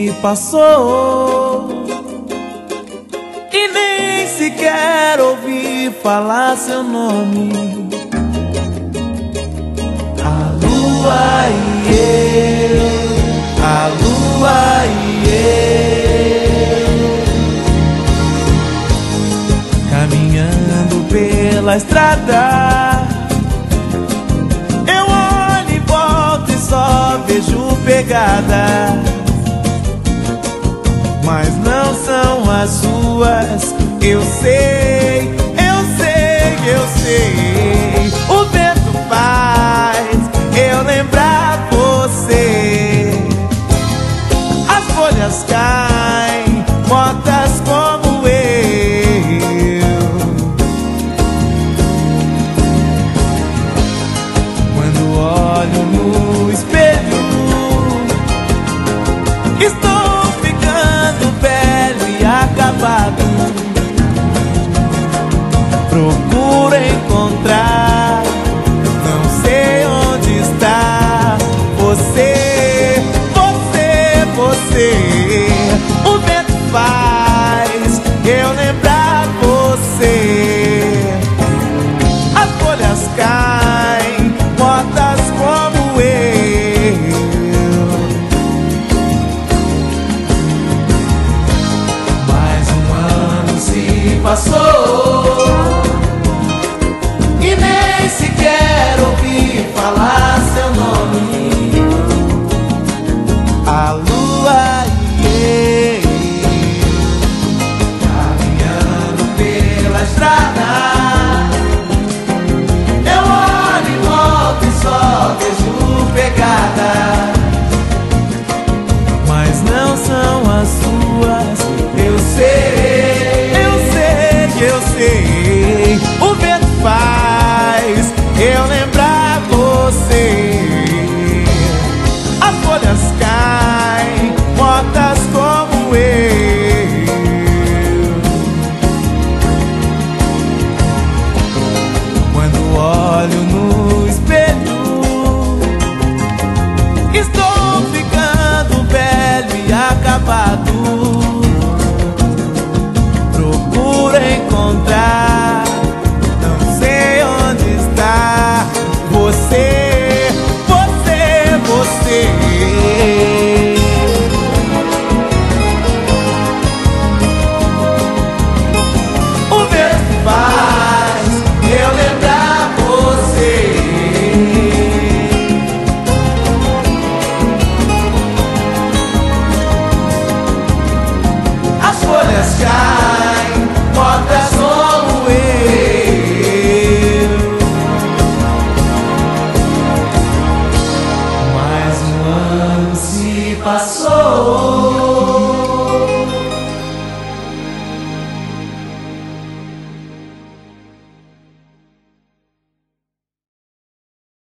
se passou e nem sequer ouvi falar seu nome. A lua e eu, a lua e eu, caminhando pela estrada. Eu olho em volta e só vejo pegadas, mas não são as suas. Eu sei, eu sei, eu sei. O vento faz eu lembrar você. As folhas caem, mortas como eu. Quando olho no espelho, estou ficando velho e acabado. Procuro encontrar, não sei onde está você, você, você. O vento faz eu lembrar você. As folhas caem, mortas como eu. Mais um ano se passou e nem sequer ouvi falar seu nome. A lua e eu, caminhando pela estrada. Eu olho em volta e só vejo pegadas, mas não são as suas. Eu sei, eu sei, eu sei. O vento faz eu lembrar você. As folhas caem, mortas como eu. Quando olho no espelho, estou ficando velho e acabado. Procuro encontrar, não sei onde está você, você, você. O vento faz eu lembrar você.